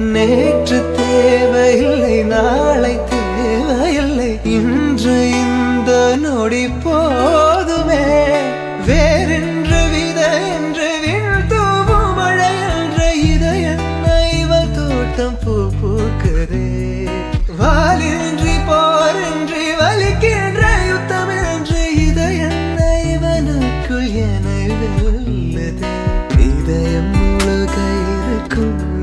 நேற்று தேவையில்லை, நாளை தேவையில்லை, இன்று இந்த நொடி போதுமே. வேறென்று விதை என்று விண் தூவும் மழை என்ற இதயம் இவள் தோட்டம் பூ பூக்குதே. வாலின்றி போரின்றி வலிக்கின்ற யுத்தம் என்று இதயம் இவனுக்குள் என வெல்லுதே. இதயம் முழுக இருக்கும்